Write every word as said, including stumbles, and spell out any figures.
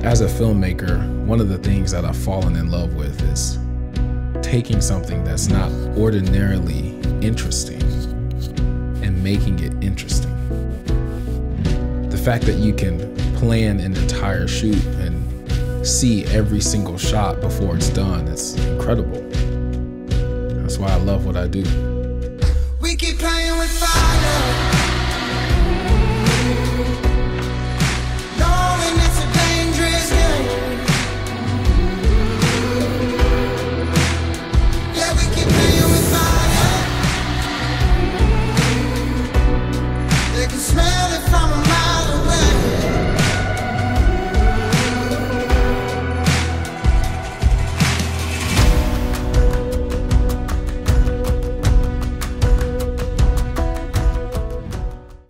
As a filmmaker, one of the things that I've fallen in love with is taking something that's not ordinarily interesting and making it interesting. The fact that you can plan an entire shoot and see every single shot before it's done, it's incredible. That's why I love what I do. We keep playing with fire. Smell it from